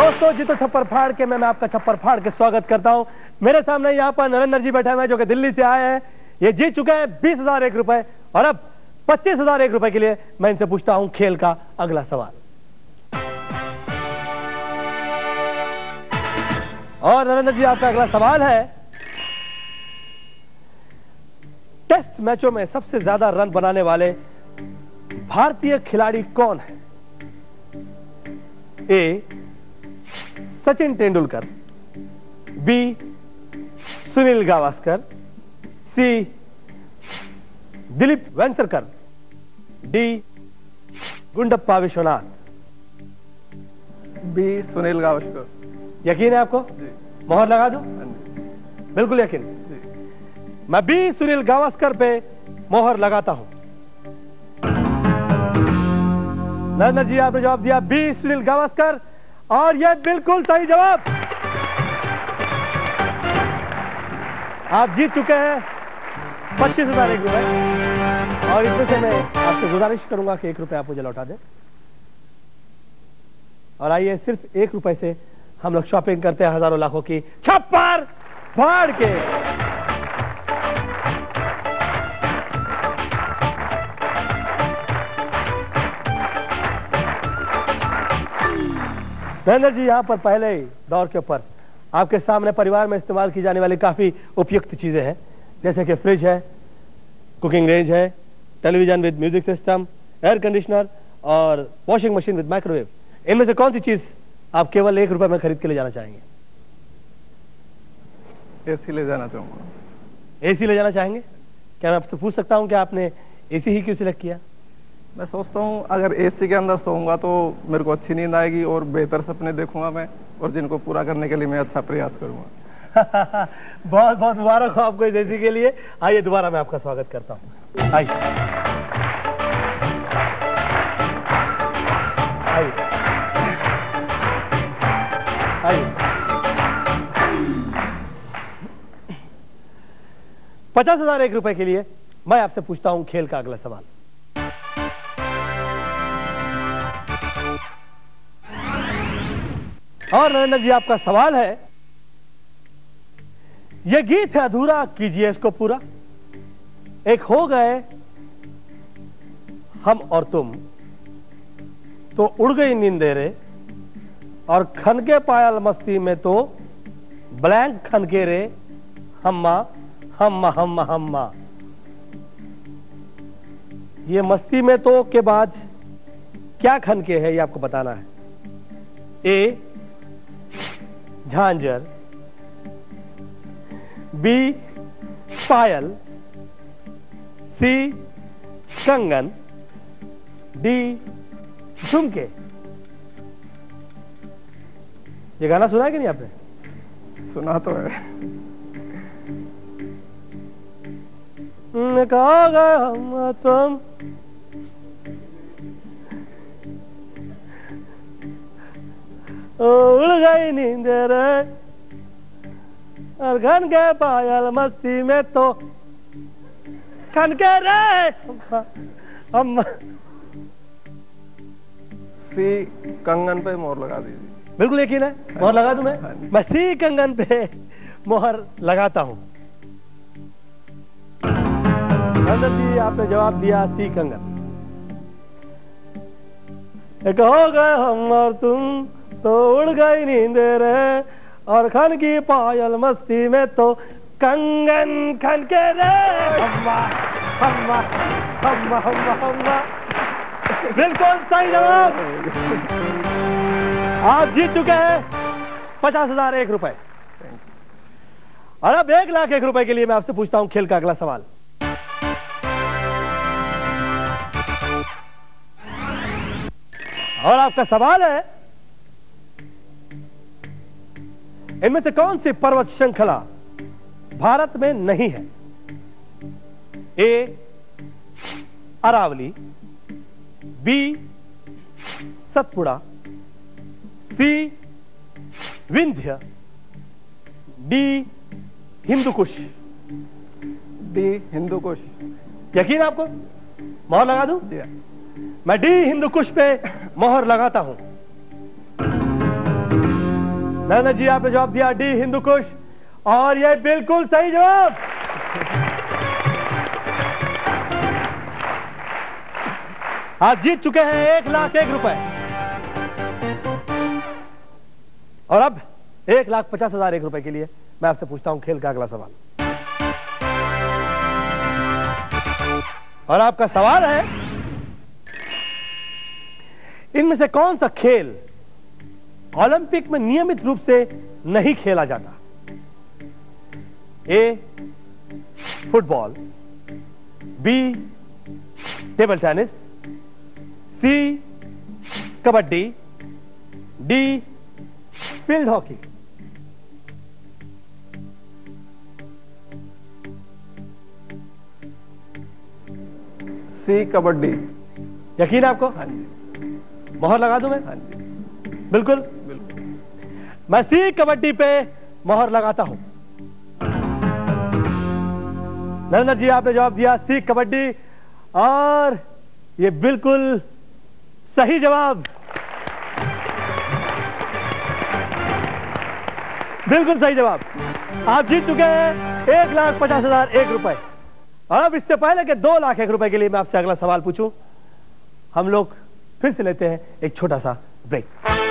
दोस्तों जीतो छप्पर फाड़ के मैं आपका छप्पर फाड़ के स्वागत करता हूं। मेरे सामने यहाँ पर नरेंद्र जी बैठे हुए हैं जो कि दिल्ली से आए हैं। ये जीत चुके हैं 20,001 रुपए और अब 25,001 रुपए के लिए मैं इनसे पूछता हूं खेल का अगला सवाल। और नरेंद्र जी आपका अगला सवाल है, टेस्ट मैचों में सबसे ज्यादा रन बनाने वाले भारतीय खिलाड़ी कौन है? A Sachin Tendulkar, B Sunil Gavaskar, C Dilip Vengsarkar, D Gundappa Viswanath. B Sunil Gavaskar. यकीन है आपको? मोहर लगा दूं? बिल्कुल यकीन। मैं बी सुनील गावस्कर पे मोहर लगाता हूं। नरेंद्र जी आपने जवाब दिया बी सुनील गावस्कर और यह बिल्कुल सही जवाब। आप जीत चुके हैं 25,001 रुपए और इसमें से मैं आपसे गुजारिश करूंगा कि 1 रुपए आप मुझे लौटा दें। और आइए सिर्फ 1 रुपए से हम लोग शॉपिंग करते हैं हजारों लाखों की छप्पर फाड़ के। नरेंद्र जी यहाँ पर पहले दौर के ऊपर आपके सामने परिवार में इस्तेमाल की जाने वाली काफी उपयुक्त चीजें हैं, जैसे कि फ्रिज है, कुकिंग रेंज है, television with music system, air conditioner और वॉशिंग मशीन विद माइक्रोवेव। इनमें से कौन सी चीज आप केवल 1 रुपए में खरीद के ले जाना चाहेंगे? एसी ले जाना चाहूंगा। एसी ले जाना चाहेंगे? क्या मैं आपसे पूछ सकता हूं कि आपने एसी ही क्यों सिलेक्ट किया? मैं सोचता हूँ अगर एसी के अंदर सोऊंगा तो मेरे को अच्छी नींद आएगी और बेहतर सपने देखूंगा मैं, और जिनको पूरा करने के लिए मैं अच्छा प्रयास करूंगा। बहुत बहुत मुबारक हो आपको इस एसी के लिए। आइए दोबारा मैं आपका स्वागत करता हूँ। आइए आइए आइए। 50,001 रुपए के लिए मैं आपसे पूछता हूं खेल का अगला सवाल। और नरेंद्र जी आपका सवाल है, यह गीत है अधूरा कीजिए इसको पूरा। एक हो गए हम और तुम, तो उड़ गई नींदेरे, और खनके पायल मस्ती में तो ब्लैंक खनके रे हम्मा हम्मा हम्मा हम्मा। ये मस्ती में तो के बाद क्या खनके है ये आपको बताना है। ए झांझर, बी पायल, सी कंगन, डी झुमके। ये गाना सुना है कि नहीं आपने? सुना तो है। कहा गए हम तुम, उड़ गई नींद रे, और घन के पायल मस्ती में तो खन के रे हम। सी कंगन पे मोहर लगा दीजिए। बिल्कुल यकीन है? मोहर लगा दूं मैं सी कंगन पे मोहर लगाता हूं। नंदन जी आपने जवाब दिया सी कंगन। एक हो गए हम और तुम, तो उड़ गई नींद रे, और खन की पायल मस्ती में तो कंगन खन के रे हम्मा हम्मा हम्मा हम्मा हम्मा। बिल्कुल सही जवाब। आप जीत चुके हैं 50,001 रुपए। और अब 1,01,000 रुपए के लिए मैं आपसे पूछता हूं खेल का अगला सवाल। और आपका सवाल है, इनमें से कौन सी पर्वत श्रृंखला भारत में नहीं है? A Aravalli, B Satpura, C Vindhya, D Hindu Kush. D Hindu Kush. यकीन आपको? मोहर लगा दूं? मैं डी हिंदुकुश पे मोहर लगाता हूं। नरेंद्र जी आपने जवाब दिया डी हिंदू कुश, और यह बिल्कुल सही जवाब। आप जीत चुके हैं 1,01,000 रुपए। और अब 1,50,001 रुपए के लिए मैं आपसे पूछता हूं खेल का अगला सवाल। और आपका सवाल है, इनमें से कौन सा खेल ओलंपिक में नियमित रूप से नहीं खेला जाता? A football, B table tennis, C kabaddi, D field hockey. C kabaddi. यकीन है आपको? हाँ जी। मोहर लगा दूं मैं? हाँ जी, बिल्कुल। बिल्कुल। मैं सी कबड्डी पे मोहर लगाता हूं। नरेंद्र जी आपने जवाब दिया सी कबड्डी, और ये बिल्कुल सही जवाब। बिल्कुल सही जवाब। आप जीत चुके हैं 1,50,001 रुपए। अब इससे पहले कि 2,01,000 रुपए के लिए मैं आपसे अगला सवाल पूछूं, हम लोग फिर से लेते हैं एक छोटा सा ब्रेक।